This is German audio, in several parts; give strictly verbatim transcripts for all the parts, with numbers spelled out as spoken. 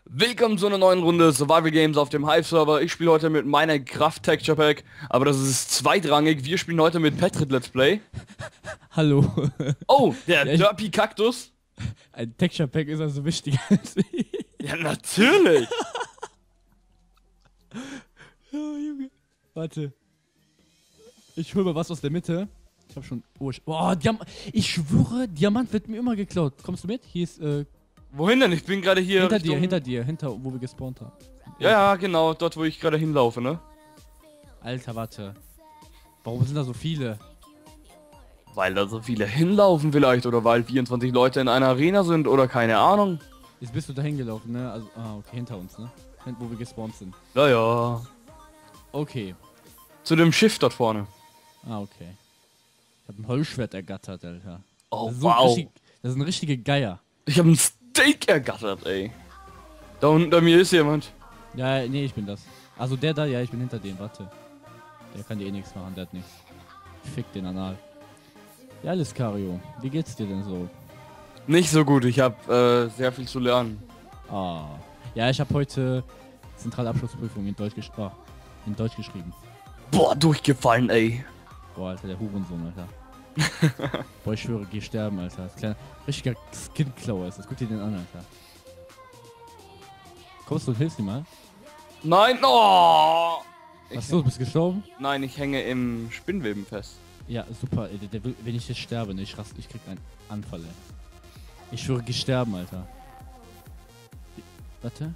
Willkommen zu einer neuen Runde Survival Games auf dem Hive-Server. Ich spiele heute mit meiner Kraft Texture Pack, aber das ist zweitrangig. Wir spielen heute mit Petrit Let's Play. Hallo. Oh, der Ja, ich- Derpy Kaktus. Ein Texture Pack ist also wichtiger als ich. Ja, natürlich. Oh, Junge. Warte. Ich hol mal was aus der Mitte. Ich hab schon... Oh, ich, oh Diam ich schwöre, Diamant wird mir immer geklaut. Kommst du mit? Hier ist, äh, Wohin denn? Ich bin gerade hier hinter Richtung... dir, hinter dir, hinter, wo wir gespawnt haben. Ja, ja, genau. Dort, wo ich gerade hinlaufe, ne? Alter, warte. Warum sind da so viele? Weil da so viele hinlaufen vielleicht oder weil vierundzwanzig Leute in einer Arena sind oder keine Ahnung. Jetzt bist du da hingelaufen, ne? Also, ah, okay, hinter uns, ne? Hin- Wo wir gespawnt sind. Ja, ja. Okay. Zu dem Schiff dort vorne. Ah, okay. Ich hab ein Holzschwert ergattert, Alter. Oh, Das ist so wow. richtig, das ist ein richtiger Geier. Ich habe ein Steak ergattert, ey. Da unten bei mir ist jemand. Ja, nee, ich bin das. Also der da, ja, ich bin hinter dem, warte. Der kann dir eh nichts machen, der hat nichts. Fick den Anal. Ja, Liskario, wie geht's dir denn so? Nicht so gut, ich habe äh, sehr viel zu lernen. Ah. Ja, ich habe heute Zentralabschlussprüfung in Deutsch, gesch ah, in Deutsch geschrieben. Boah, durchgefallen, ey. Boah, Alter, der Hurensohn, Alter. Boah, ich schwöre, geh sterben, Alter. Das kleiner, richtiger Skin-Klauer ist das. Guck dir den an, Alter. Kommst du und hilfst ihm mal? Nein, oh! Ich Achso, du bist gestorben? Nein, ich hänge im Spinnweben fest. Ja, super, ey, der, der will, wenn ich jetzt sterbe, ne, ich rast, ich krieg einen Anfall, ey. Ich schwöre, geh sterben, Alter. Warte.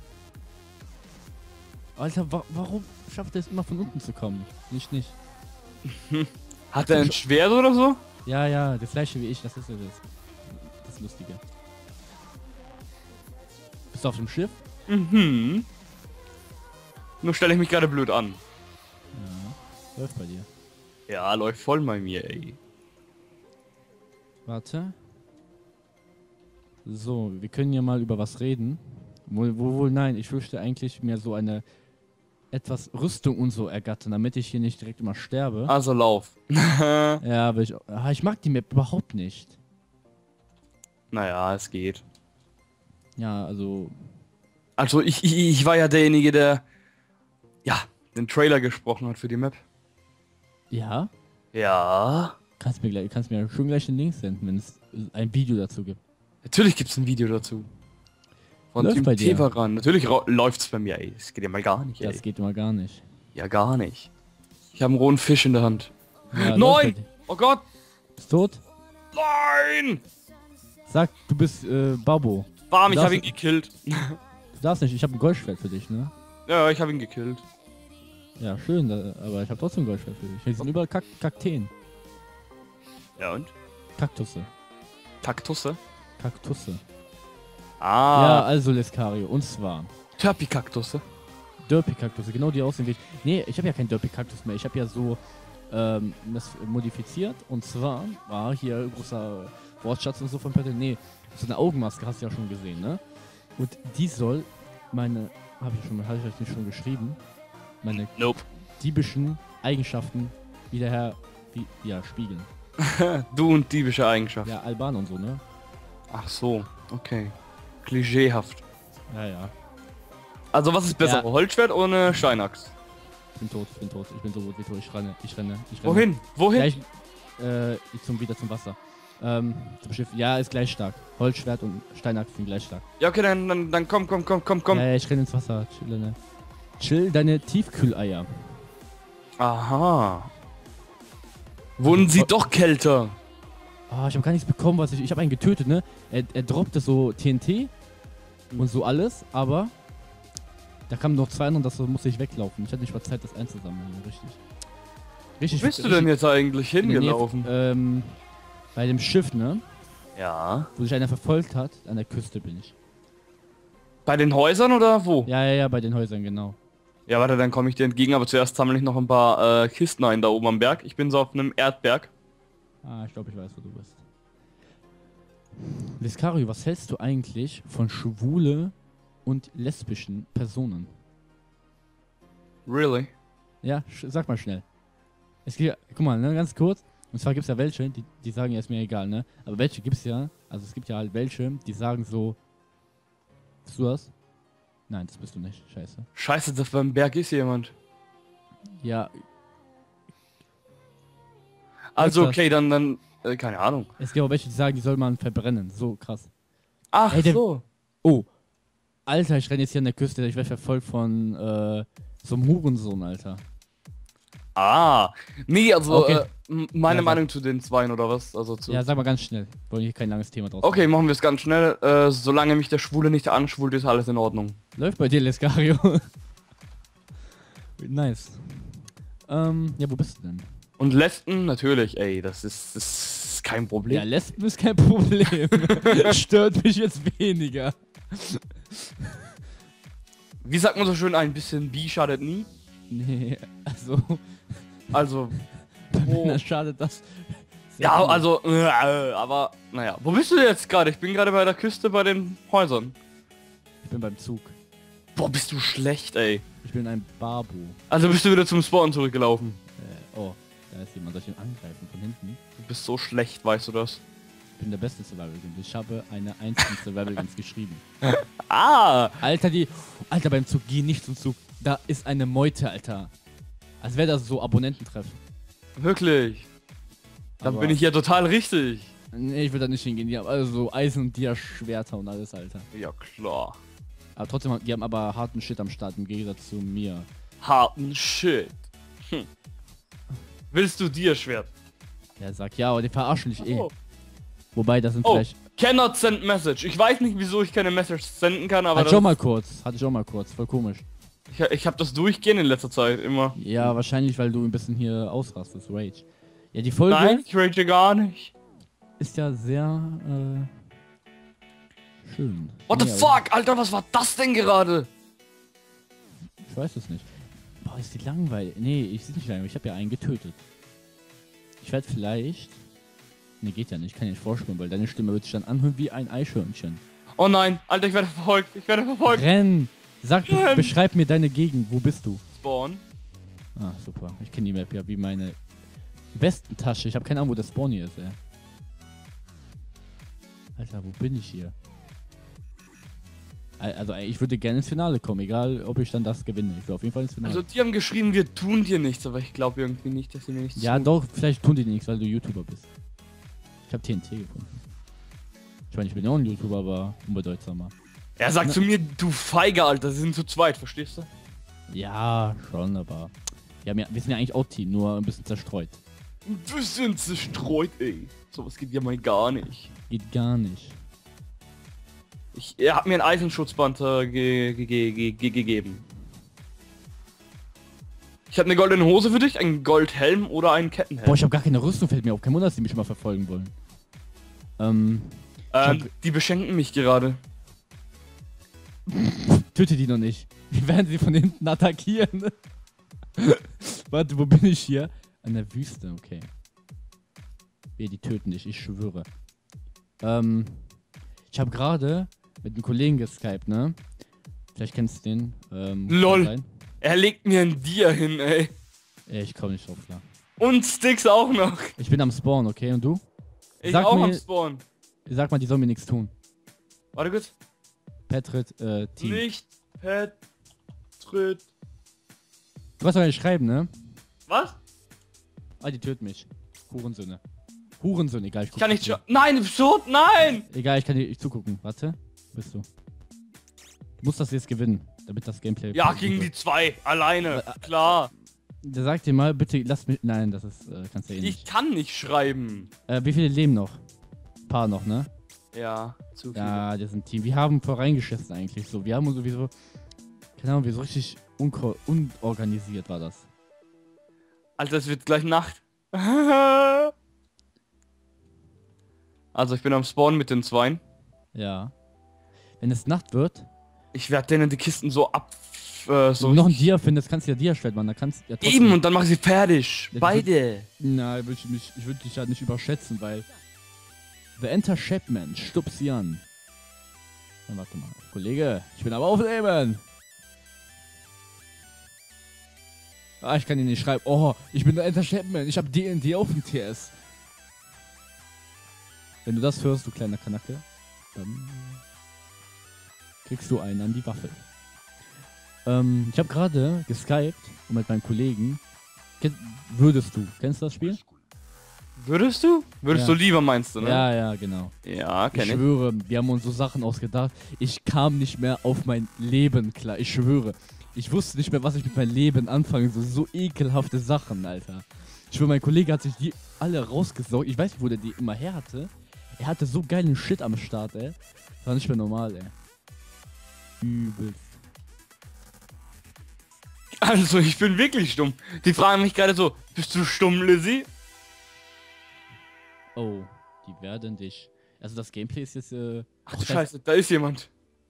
Alter, wa warum schafft er es immer von unten zu kommen? Nicht, nicht. Hat er ein Schwert oder so? Ja, ja, das gleiche wie ich, das ist ja das. Das Lustige. Bist du auf dem Schiff? Mhm. Nur stelle ich mich gerade blöd an. Ja. Läuft bei dir. Ja, läuft voll bei mir, ey. Warte. So, wir können ja mal über was reden. Wohl, wohl, wohl nein, ich wüsste eigentlich mir so eine etwas Rüstung und so ergattern, damit ich hier nicht direkt immer sterbe. Also lauf. Ja, aber ich, ah, ich mag die Map überhaupt nicht. Naja, es geht. Ja, also, Also ich, ich, ich war ja derjenige, der ja den Trailer gesprochen hat für die Map. ja, Ja. kannst mir gleich, kannst mir schon gleich den Link senden, wenn es ein Video dazu gibt. Natürlich gibt's ein Video dazu. Von Läuft Team bei dir? Teveran. Natürlich ra- läuft's bei mir, ey. Das geht ja mal gar nicht, ey. Das geht immer gar nicht. Ja, gar nicht. Ich habe einen rohen Fisch in der Hand. Ja, läuft bei Nein! dir. Oh Gott! Bist tot? Nein! Sag, du bist äh, Babo. Bam, ich Das- habe ihn gekillt. Du darfst nicht, ich habe ein Goldschwert für dich, ne? Ja, ich habe ihn gekillt. Ja, schön, da, aber ich habe trotzdem ein Goldschwert für dich. Hier sind überall Kak Kakteen. Ja und? Kaktusse. Kaktusse? Kaktusse. Ja, Ah. also Lescario. Und zwar Terpikaktusse. Derpy-Kaktusse, genau die aussehen wie ich. Nee, ich habe ja kein Derpy-Kaktus mehr. Ich habe ja so ähm, das modifiziert. Und zwar war hier großer Wortschatz und so von Peter. Nee, so eine Augenmaske hast du ja schon gesehen, ne? Und die soll meine, habe ich schon, habe ich euch nicht schon geschrieben, meine Nope. diebischen Eigenschaften wieder her, wie, ja, spiegeln. Du und diebische Eigenschaft. Ja, Alban und so, ne? Ach so, okay. Klischeehaft. Ja, ja. Also was ist besser? Ja. Holzschwert oder eine Steinachs? Ich bin tot, ich bin tot, ich bin so gut wie tot. Ich renne, ich renne, ich renne. Wohin? Wohin? Gleich, äh, zum, wieder zum Wasser. Ähm, zum Schiff. Ja, ist gleich stark. Holzschwert und Steinachs sind gleich stark. Ja, okay, dann, dann, dann komm, komm, komm, komm, komm. Ja, ja, ich renne ins Wasser. Chill, ne? Chill deine Tiefkühleier. Aha. Wurden sie doch kälter? Ah, ich habe gar nichts bekommen, was ich. Ich habe einen getötet, ne? Er, er droppte so T N T und so alles, aber da kamen noch zwei und das musste ich weglaufen. Ich hatte nicht mal Zeit, das einzusammeln. Richtig. Richtig. Wo bist du denn jetzt eigentlich in der Nähe, hingelaufen? Ähm, bei dem Schiff, ne? Ja. Wo sich einer verfolgt hat, an der Küste bin ich. Bei den Häusern oder wo? Ja, ja, ja, bei den Häusern, genau. Ja, warte, dann komme ich dir entgegen, aber zuerst sammle ich noch ein paar äh, Kisten ein da oben am Berg. Ich bin so auf einem Erdberg. Ah, ich glaube, ich weiß, wo du bist. Lescario, was hältst du eigentlich von schwule und lesbischen Personen? Really? Ja, sch sag mal schnell. Es gibt, guck mal, ne, ganz kurz. Und zwar gibt es ja welche, die, die sagen, ja, ist mir egal, ne? Aber welche gibt es ja, also es gibt ja halt welche, die sagen so, bist du das? Nein, das bist du nicht. Scheiße. Scheiße, das beim Berg ist jemand. Ja, Also, das? okay, dann, dann, äh, keine Ahnung. es gibt auch welche, die sagen, die soll man verbrennen. So krass. Ach Ey, der- so. Oh. Alter, ich renne jetzt hier an der Küste. Ich werde verfolgt von äh, so einem Hurensohn, Alter. Ah. Nee, also, Okay. äh, m- meine Ja, Meinung zu den Zweien oder was? Also zu. Ja, sag mal ganz schnell. Wollen hier kein langes Thema draus Okay, machen wir es ganz schnell. Äh, solange mich der Schwule nicht anschwult, ist alles in Ordnung. machen. Läuft bei dir, Lescario. Nice. Ähm, ja, wo bist du denn? Und Lesben, natürlich, ey, das ist, das ist kein Ja, Problem. Lesben ist kein Problem. Stört mich jetzt weniger. Wie sagt man so schön, ein bisschen Bi schadet nie? Nee, also, Also, bei wo- Männern schadet das. sehr ja, viel. also, äh, aber, naja. Wo bist du jetzt gerade? Ich bin gerade bei der Küste bei den Häusern. Ich bin beim Zug. Boah, bist du schlecht, ey. Ich bin ein Babu. Also bist du wieder zum Spawn zurückgelaufen. Äh, oh, da ist jemand. Soll ich ihn angreifen von hinten? Du bist so schlecht, weißt du das? Ich bin der beste Survival Games. Ich habe eine eins in Survival Games geschrieben. Ah! Alter, die. Alter, beim Zug, geh nicht zum Zug. Da ist eine Meute, Alter. Als wäre das so Abonnententreff. Wirklich. Dann Aber- bin ich ja total richtig. Nee, ich will da nicht hingehen. Die haben also so Eisen- und Dia-Schwerter und alles, Alter. Ja, klar. Aber trotzdem, die haben aber harten Shit am Start im Gegensatz zu mir. Harten Shit. Hm. Willst du dir Schwert? Der sagt, ja, aber die verarschen dich eh. Oh. Wobei, das sind Oh, vielleicht. cannot send message. Ich weiß nicht, wieso ich keine Message senden kann, aber Hatte das, ich auch mal kurz. Hatte ich auch mal kurz. Voll komisch. ich, ich habe das durchgehend in letzter Zeit immer. Ja, wahrscheinlich, weil du ein bisschen hier ausrastest. Rage. Ja, die Folge Nein, ich rage gar nicht. ist ja sehr, äh. schön. What the Nee, aber fuck, Alter, was war das denn gerade? Ich weiß es nicht. Boah, ist die langweilig. Nee, ich sehe nicht langweilig. Ich habe ja einen getötet. Ich werde vielleicht. Nee, geht ja nicht. Ich kann ja nicht vorspielen, weil deine Stimme wird sich dann anhören wie ein Eichhörnchen. Oh nein, Alter, ich werde verfolgt. Ich werde verfolgt. Renn! Sag, be Renn! beschreib mir deine Gegend. Wo bist du? Spawn. Ah, super. Ich kenne die Map ja wie meine Westentasche. Ich habe keine Ahnung, wo der Spawn hier ist, ey. Alter, wo bin ich hier? Al- Also, ey, ich würde gerne ins Finale kommen, egal ob ich dann das gewinne. Ich will auf jeden Fall ins Finale. Also, die haben geschrieben, wir tun dir nichts, aber ich glaube irgendwie nicht, dass sie mir nichts ja, tun. doch, vielleicht tun die nichts, weil du YouTuber bist. Ich habe T N T gefunden. Ich meine, ich bin ja auch ein YouTuber, aber unbedeutsamer. Er sagt zu mir, du Feige, Alter, sie sind zu zweit, verstehst du? Ja, schon, aber. Wir, haben ja, wir sind ja eigentlich auch Team, nur ein bisschen zerstreut. Ein bisschen zerstreut, ey. Sowas geht ja mal gar nicht. Geht gar nicht. Ich, er hat mir ein Eisenschutzband äh, ge ge ge ge ge gegeben. Ich habe eine goldene Hose für dich, einen Goldhelm oder einen Kettenhelm. Boah, ich habe gar keine Rüstung, fällt mir auf. Kein Wunder, dass die mich immer verfolgen wollen. Ähm. ähm, hab- die beschenken mich gerade. Töte die noch nicht. Wir werden sie von hinten attackieren. Warte, wo bin ich hier? An der Wüste, okay. Wir, die töten dich, ich schwöre. Ähm, ich habe gerade mit einem Kollegen geskypt, ne? Vielleicht kennst du den. Ähm, Lol. kann sein. Er legt mir ein Dia hin, ey. Ey, ich komm nicht drauf klar. Und Sticks auch noch. Ich bin am Spawn, okay? Und du? Ich Sag auch mir- am Spawn. Sag mal, die sollen mir nichts tun. Warte kurz. Petrit, äh, Team. Nicht Pet tritt. Du kannst doch nicht schreiben, ne? Was? Ah, die töten mich. Hurensöhne. Hurensöhne, egal, ich Ich guck kann nicht zu. schon. Nein, absurd, nein! Egal, ich kann dir ich zugucken. Warte. Wo bist du? Du musst das jetzt gewinnen, damit das Gameplay... Ja, gegen die zwei. Alleine. Klar. Der sagt dir mal, bitte lass mich... Nein, das ist... Äh, kannst du eh Ich nicht. kann nicht schreiben. Äh, wie viele leben noch? Ein paar noch, ne? Ja, zu viel. Ja, das ist ein Team. Wir haben voreingeschissen eigentlich so. Wir haben uns sowieso... Keine Ahnung, wir so richtig unko unorganisiert war das. Alter, es wird gleich Nacht. Also ich bin am Spawn mit den Zweien. Ja. Wenn es Nacht wird, Ich werde denen die Kisten so ab... Äh, so wenn du noch ein Dia findest, kannst du ja Dia stellen, man. Da kannst ja trotzdem- Eben, und dann mache ich sie fertig. Ja, die Beide. Nein, würd ich, nicht- ich würde dich halt nicht überschätzen, weil... The Enter Chapman, stups sie an. Dann warte mal. Kollege, ich bin aber aufnehmen. Ah, ich kann ihn nicht schreiben. Oh, ich bin der Enter Chapman. Ich habe D N D auf dem T S. Wenn du das hörst, du kleiner Kanacke, dann kriegst du einen an die Waffel. Ähm, ich habe gerade geskypt und mit meinem Kollegen. Ken- Würdest du? Kennst du das Spiel? Würdest du? Würdest Ja. du lieber, meinst du, ne? Ja, ja, genau. Ja, Ich kenn ich. schwöre, wir haben uns so Sachen ausgedacht. Ich kam nicht mehr auf mein Leben klar. Ich schwöre. Ich wusste nicht mehr, was ich mit meinem Leben anfangen soll. So ekelhafte Sachen, Alter. Ich schwöre, mein Kollege hat sich die alle rausgesaugt. Ich weiß nicht, wo der die immer her hatte. Er hatte so geilen Shit am Start, ey. Das war nicht mehr normal, ey. Übelst. Also, ich bin wirklich stumm. Die fragen mich gerade so, bist du stumm, Lizzie? Oh, die werden dich. Also das Gameplay ist jetzt, äh... Ach du Scheiße, da ist jemand.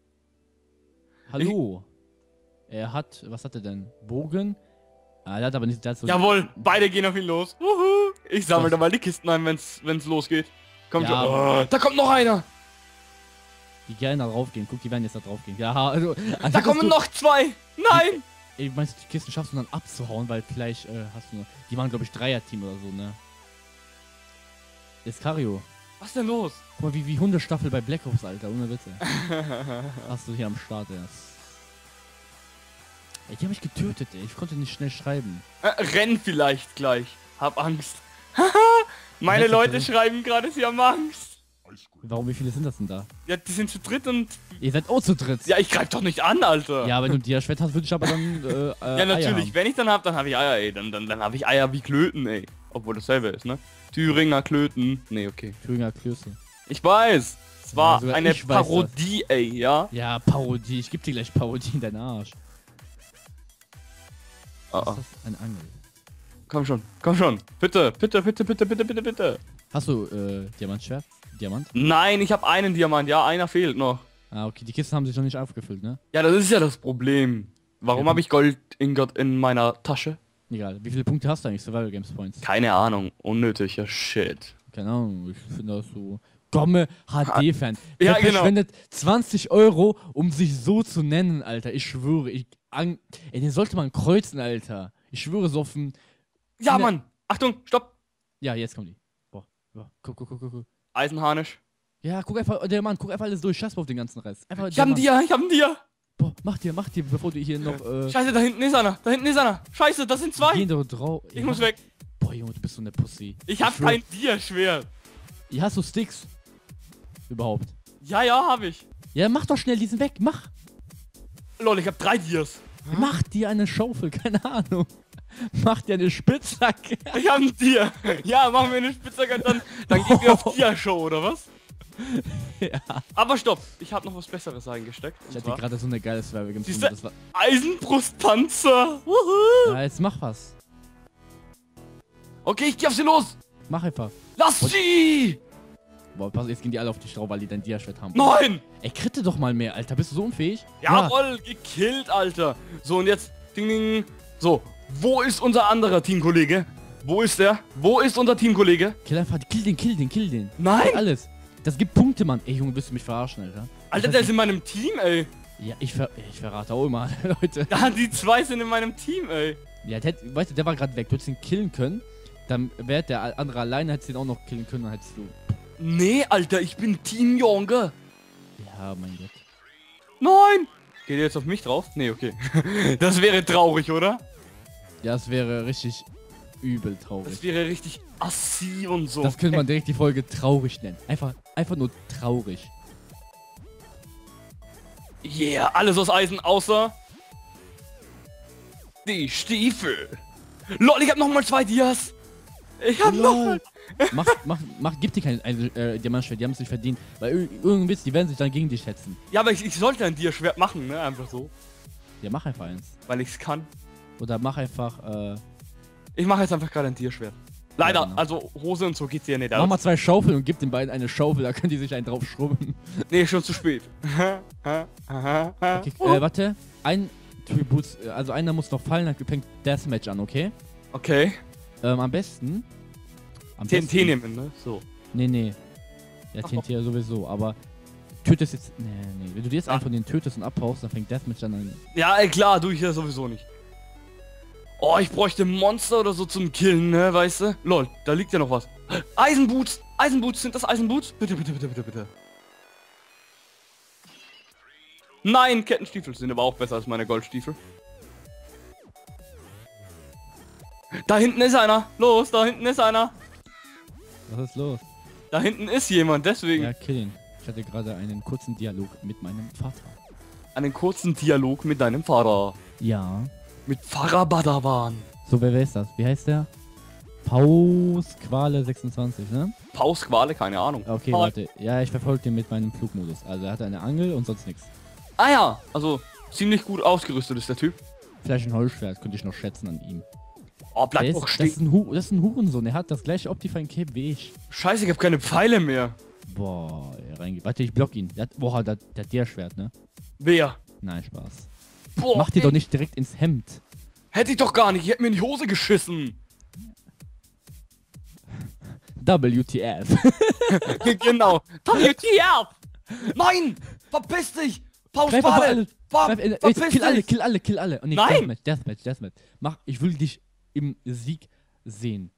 Hallo. Er hat, was hat er denn? Bogen? Ah, er hat aber nicht, der hat so... Jawohl, beide gehen auf ihn los. Wuhu. Ich sammle Was? da mal die Kisten ein, wenn's, wenn's losgeht. Komm Ja, schon. aber- Oh, da kommt noch einer. Die gerne da drauf gehen. Guck, die werden jetzt da drauf gehen. Ja, also... Da kommen noch zwei. Nein. Ey, meinst du, die Kisten schaffst du dann abzuhauen, weil vielleicht äh, hast du nur... Die waren, glaube ich, Dreier-Team oder so, ne? Escario. Was denn los? Guck mal, wie, wie Hundestaffel bei Black Ops, Alter. Ohne Witze. Hast du hier am Start erst. Ey, die haben mich getötet, ey. Ich konnte nicht schnell schreiben. Äh, renn vielleicht gleich. Hab Angst. Meine Letzte Leute Person. schreiben gerade, sie haben Angst. Warum, wie viele sind das denn da? Ja, die sind zu dritt und... Ihr seid auch zu dritt. Ja, ich greif doch nicht an, Alter. Ja, wenn du dir Schwert hast, würde ich aber dann, äh, äh Ja, Eier natürlich. haben. Wenn ich dann hab, dann habe ich Eier, ey. Dann, dann, dann habe ich Eier wie Klöten, ey. Obwohl dasselbe ist, ne? Thüringer Klöten. Nee, okay. Thüringer Klöße. Ich weiß. Es war Ja, sogar eine ich weiß das. Parodie, ey, ja? Ja, Parodie. Ich geb dir gleich Parodie in deinen Arsch. Ah, Was ah. ist das? Ein Angel. Komm schon, komm schon. Bitte, bitte, bitte, bitte, bitte, bitte, bitte. Hast du, äh, Diamantschwert? Diamant? Nein, ich habe einen Diamant. Ja, einer fehlt noch. Ah, okay. Die Kisten haben sich noch nicht aufgefüllt, ne? Ja, das ist ja das Problem. Warum Ja. habe ich Gold in, Gott in meiner Tasche? Egal. Wie viele Punkte hast du eigentlich? Survival Games Points? Keine Ahnung. Unnötiger Shit. Keine Ahnung. Ich finde das so... Gomme H D-Fan. Ja, Der genau. verschwendet zwanzig Euro, um sich so zu nennen, Alter. Ich schwöre. Ich, an, ey, den sollte man kreuzen, Alter. Ich schwöre so auf ein... Ja, Ne- Mann. Achtung, stopp. Ja, jetzt kommen die. Boah. Boah. Guck, guck, guck, guck, guck. Eisenharnisch. Ja, guck einfach, der Mann, guck einfach alles durch. Scheiß mal auf den ganzen Rest. Einfach Ich hab einen Dia, ich hab einen Dia. Boah, mach dir, mach dir, bevor du hier noch, äh... Scheiße, da hinten ist einer. Da hinten ist einer. Scheiße, das sind zwei. Gehen doch drauf. Ich muss weg. Boah, Junge, du bist so eine Pussy. Ich hab schwör- kein Dia-Schwert. Ja, hast du Sticks? Überhaupt. Ja, ja, hab ich. Ja, mach doch schnell diesen weg, mach. Lol, ich hab drei Dias. Mach dir eine Schaufel, keine Ahnung. Mach dir eine Spitzhacke. Ich hab einen Dia. Ja, machen wir eine Spitzhacke und dann, dann gehen wir auf Dia-Show, oder was? Ja. Aber stopp, ich hab noch was Besseres eingesteckt. Ich Und hatte zwar gerade so eine geile Survival Games. Siehste? Das war... Eisenbrustpanzer. Wuhu. Ja, jetzt mach was. Okay, ich geh auf sie los. Mach einfach. Lass sie! Boah, pass, jetzt gehen die alle auf dich drauf, weil die dein Dia-Schwert haben. Nein! Ey, kritte doch mal mehr, Alter. Bist du so unfähig? Jawohl, gekillt, Alter. So, und jetzt, ding, ding. So, wo ist unser anderer Teamkollege? Wo ist der? Wo ist unser Teamkollege? Kill einfach, kill den, kill den, kill den. Nein! Alles. Das gibt Punkte, Mann. Ey, Junge, willst du mich verarschen, Alter? Alter, der ist in meinem Team, ey. Ja, ich, ver ich verrate auch immer, Leute. Ja, die zwei sind in meinem Team, ey. Ja, der, hätt- weißt du, der war gerade weg. Du hättest ihn killen können. Dann wäre der andere alleine, hättest du ihn auch noch killen können. Dann hättest du... Nee, Alter, ich bin Team Junge. Ja, mein Gott. Nein! Geht ihr jetzt auf mich drauf? Nee, okay. Das wäre traurig, oder? Ja, das wäre richtig übel traurig. Das wäre richtig assi und so. Das könnte man direkt die Folge traurig nennen. Einfach, einfach nur traurig. Yeah, alles aus Eisen, außer... die Stiefel. Lol, ich hab nochmal zwei Dias. Ich hab nochmal... Mach, mach, mach, gib dir kein ein, äh, Diamantschwert, die haben es nicht verdient. Weil ir- irgendwie, die werden sich dann gegen dich hetzen. Ja, aber ich, ich sollte ein Dia-Schwert machen, ne? Einfach so. Ja, mach einfach eins. Weil ich's kann. Oder mach einfach, äh, Ich mache jetzt einfach gerade ein Dia-Schwert. Leider, Ja, genau. also Hose und so geht's ja nicht mach aus. mal zwei Schaufeln und gib den beiden eine Schaufel, da können die sich einen drauf schrubben. Nee, schon zu spät. Okay, äh, warte. Ein Tribut, äh, also einer muss noch fallen, dann fängt Deathmatch an, okay? Okay. Ähm, am besten. Am T N T nehmen, ne? So. Nee, nee. Ja, T N T ja sowieso, aber tötest jetzt. Nee, nee. Wenn du dir jetzt Ah. einen von den tötest und abhaust, dann fängt Deathmatch an. Dann Ja, ey, klar, du ich ja sowieso nicht. Oh, ich bräuchte Monster oder so zum Killen, ne, weißt du? Lol, da liegt ja noch was. Eisenboots! Eisenboots, sind das Eisenboots? Bitte, bitte, bitte, bitte, bitte. Nein, Kettenstiefel sind aber auch besser als meine Goldstiefel. Da hinten ist einer. Los, da hinten ist einer. Was ist los? Da hinten ist jemand, deswegen. Ja, kill ihn. Ich hatte gerade einen kurzen Dialog mit meinem Vater. Einen kurzen Dialog mit deinem Vater. Ja. Mit Pfarrer Badawan. So, wer, wer ist das? Wie heißt der? Pausquale sechsundzwanzig, ne? Pausquale, keine Ahnung. Okay, Aber- warte. Ja, ich verfolge den mit meinem Flugmodus. Also er hat eine Angel und sonst nichts. Ah ja, also ziemlich gut ausgerüstet ist der Typ. Vielleicht ein Holzschwert, könnte ich noch schätzen an ihm. Oh, bleib Der doch ist, das, ist stehen. ein Hu das ist ein Hurensohn, er hat das gleiche Optifine Cape wie ich. Scheiße, ich hab keine Pfeile mehr. Boah, ey, reinge... Warte, ich block ihn. Der hat, boah, der, der hat der Schwert, ne? Wer? Nein, Spaß. Boah, Mach dir ey, doch nicht direkt ins Hemd. Hätte ich doch gar nicht, ich hätte mir in die Hose geschissen. W T F. Genau. W T F! Nein! Verpiss dich! Greif einfach Pausquale! alle. Ver Greif, äh, verpiss kill alle, dich! kill alle, kill alle. Oh, nee, Nein! Deathmatch, Deathmatch, Deathmatch. Mach, ich will dich im Sieg sehen.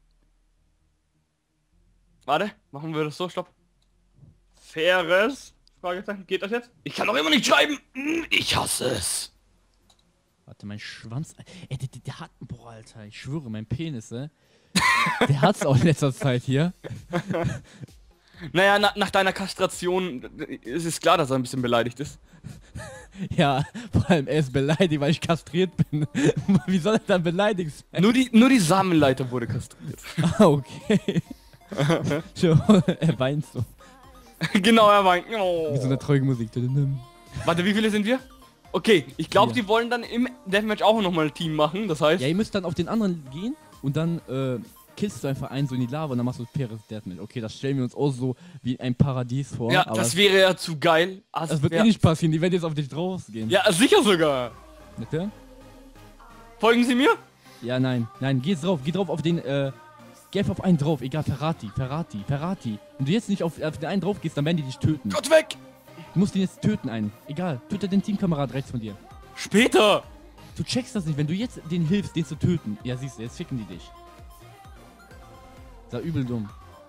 Warte, machen wir das so, stopp. Faires? Fragezeichen, geht das jetzt? Ich kann doch immer nicht schreiben! Hm, Ich hasse es. Warte, mein Schwanz. Ey, der, der, der hat. Boah, Alter, ich schwöre, mein Penis, äh. Der hat's auch in letzter Zeit hier. Naja, na, nach deiner Kastration ist es klar, dass er ein bisschen beleidigt ist. Ja, vor allem er ist beleidigt, weil ich kastriert bin. Wie soll er dann beleidigt sein? Nur die, nur die Samenleiter wurde kastriert. Ah, okay. Schau, er weint so. Genau, er meint. Wie so Oh. eine traurige Musik. Warte, wie viele sind wir? Okay, ich glaube, Vier. die wollen dann im Deathmatch auch nochmal ein Team machen, das heißt... Ja, ihr müsst dann auf den anderen gehen und dann äh, killst du einfach einen so in die Lava und dann machst du Peres Deathmatch. Okay, das stellen wir uns auch so wie ein Paradies vor. Ja, aber das das, wäre ja zu geil. Also das wird wär- eh nicht passieren, die werden jetzt auf dich draufgehen. Ja, sicher sogar. Bitte? Folgen Sie mir? Ja, nein, nein, geh jetzt drauf, geh drauf auf den, äh, geh einfach auf einen drauf, egal, Ferrati, Ferrati, Ferrati. Wenn du jetzt nicht auf, auf den einen drauf gehst, dann werden die dich töten. Gott weg! Du musst ihn jetzt töten, einen. Egal, töte den Teamkamerad rechts von dir. Später! Du checkst das nicht, wenn du jetzt den hilfst, den zu töten. Ja, siehst du, jetzt ficken die dich. Ist ja übel dumm.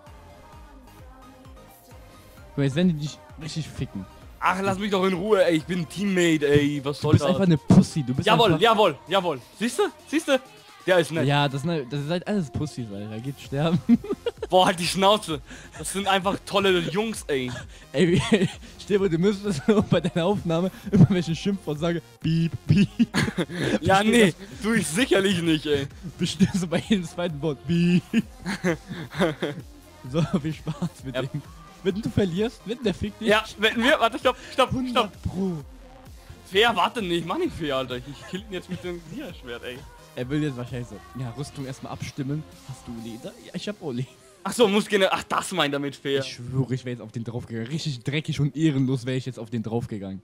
Guck mal, jetzt werden die dich richtig ficken. Ach, lass mich doch in Ruhe, ey. Ich bin ein Teammate, ey. Was Du soll bist das? einfach eine Pussy, du bist Jawohl, einfach... jawohl, jawohl. Siehst du? Siehst du? Der ist nett. Ja, das, sind- das seid alles Pussys, Alter. Geht sterben. Boah, halt die Schnauze. Das sind einfach tolle Jungs, ey. Ey, wie- stell dir, du müsstest so bei deiner Aufnahme immer welche Schimpfwort sagen. Piep, piep. Ja, nee. Tu ich sicherlich nicht, ey. Bestimmt so bei jedem zweiten Wort. Piep. So, viel Spaß mit Ja. dem. Wenn du verlierst, wenn der fickt dich. Ja, wetten wir? Warte, stopp, stopp, stopp. hundert Pro. Fair, warte nicht. Mach nicht fair, Alter. Ich kill ihn jetzt mit dem Dia-Schwert, ey. Er will jetzt wahrscheinlich so, ja, Rüstung erstmal abstimmen. Hast du Leder? Ja, ich hab auch Leder. Ach so, muss gerne. Ach, das meint er mit fair. Ich schwöre, ich wäre jetzt auf den draufgegangen. Richtig dreckig und ehrenlos wäre ich jetzt auf den draufgegangen.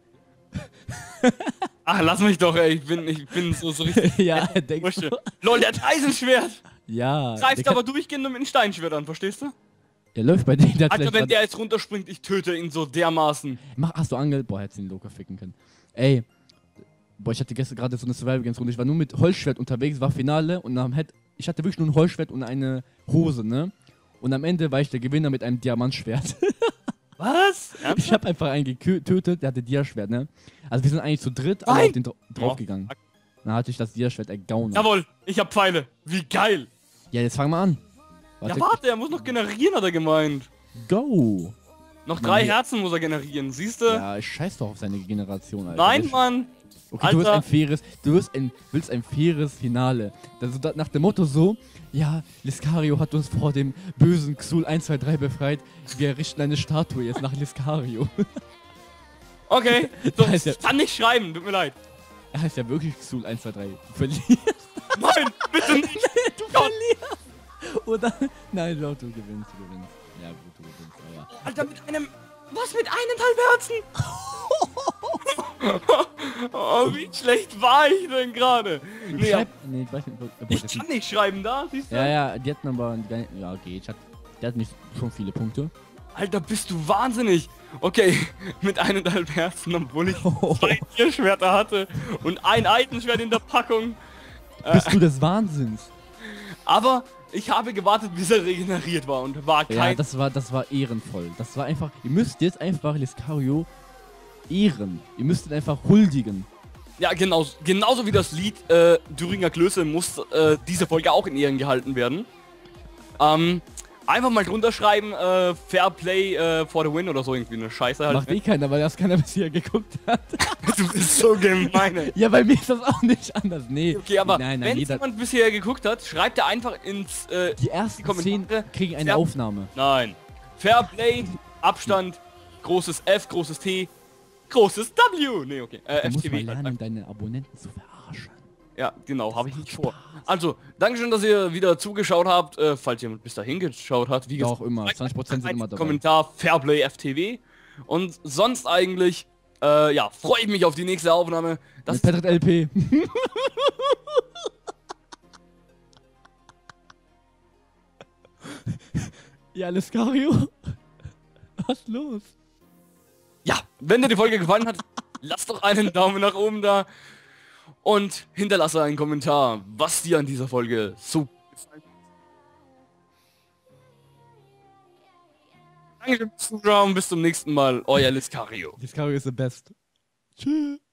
Ach, lass mich doch, ey. Ich bin, ich bin so, so richtig. Ja, er denkt Wursche. so. Lol, der hat Eisenschwert. Ja. der Greift kann- aber durchgehend mit einem Steinschwert an, verstehst du? Der läuft bei denen. Der hat Alter, vielleicht wenn grad- der jetzt runterspringt, ich töte ihn so dermaßen. Mach, hast du Angel? Boah, hättest du den locker ficken können. Ey. Boah, ich hatte gestern gerade so eine Survival Games Runde. Ich war nur mit Holzschwert unterwegs, war Finale und dann hätte ich hatte wirklich nur ein Holzschwert und eine Hose, ne? Und am Ende war ich der Gewinner mit einem Diamantschwert. Was? Ich habe einfach einen getötet, der hatte Diaschwert, ne? Also wir sind eigentlich zu dritt alle Nein! auf den dra draufgegangen. Dann hatte ich das Diaschwert ergaunert. Jawohl, ich hab Pfeile. Wie geil. Ja, jetzt fangen wir an. Warte, Ja, warte, er muss noch generieren, hat er gemeint. go! Noch drei Nee. Herzen muss er generieren, siehst du? Ja, ich scheiß doch auf seine Generation, Alter. Nein, Das- Mann. Okay, du willst Alter. ein faires, du willst ein, willst ein faires Finale. Also da, nach dem Motto so, ja, Liscario hat uns vor dem bösen Xul eins zwei drei befreit. Wir errichten eine Statue jetzt nach Liscario. Okay, so, Da ist er. ich kann nicht schreiben, tut mir leid. Er heißt ja wirklich Xul eins zwei drei. Du verlierst. Nein, bitte nicht. Du verlierst! Oder? Nein, doch, du gewinnst, du gewinnst. Ja, gut, du gewinnst, aber... Alter, mit einem... Was, mit eineinhalb Herzen? Oh, wie schlecht war ich denn gerade? Nee, Schreib, nee, ich weiß nicht, ob- ob ich das- kann nicht schreiben da, siehst du? Ja, ja, die hatten aber... gar nicht- Ja, okay, ich hat, der hat nicht schon viele Punkte. Alter, bist du wahnsinnig. Okay, mit eineinhalb Herzen, obwohl ich zwei Tierschwerter hatte und ein Eitenschwert in der Packung. Bist du des Wahnsinns? Aber ich habe gewartet, bis er regeneriert war und war Ja, kein... das war, das war ehrenvoll. Das war einfach... Ihr müsst jetzt einfach Liscario ehren. Ihr müsst ihn einfach huldigen. Ja, genau, genauso wie das Lied äh, Thüringer Klöße muss äh, diese Folge auch in Ehren gehalten werden. Ähm, einfach mal drunter schreiben, äh, Fair Play äh, for the win oder so, irgendwie eine Scheiße halt. Macht eh keiner, weil das keiner bisher geguckt hat. Du bist so gemein. Ja, bei mir ist das auch nicht anders. Nee. Okay, aber nein, nein, wenn jeder, jemand bisher geguckt hat, schreibt er einfach ins äh, die ersten zehn Kommentare. kriegen eine Fair- Aufnahme. Nein. Fair Play, Abstand, großes F, großes T, großes W. Nee, okay. Äh, Du musst mal F T W. lernen, deine Abonnenten zu verarschen. Ja, genau, habe ich nicht vor. Also, Dankeschön, dass ihr wieder zugeschaut habt. Äh, falls jemand bis dahin geschaut hat, wie Ja, gesagt, auch immer. zwanzig Prozent sind immer dabei. Kommentar Fairplay F T W. Und sonst eigentlich, äh, ja, freue ich mich auf die nächste Aufnahme. Das Mit Petrit L P. Ja, Lescario. Was ist los? Ja, wenn dir die Folge gefallen hat, lass doch einen Daumen nach oben da und hinterlasse einen Kommentar, was dir an dieser Folge so gefallen hat. Danke fürs Zuschauen, bis zum nächsten Mal, euer Lescario. Lescario ist the best. Tschüss.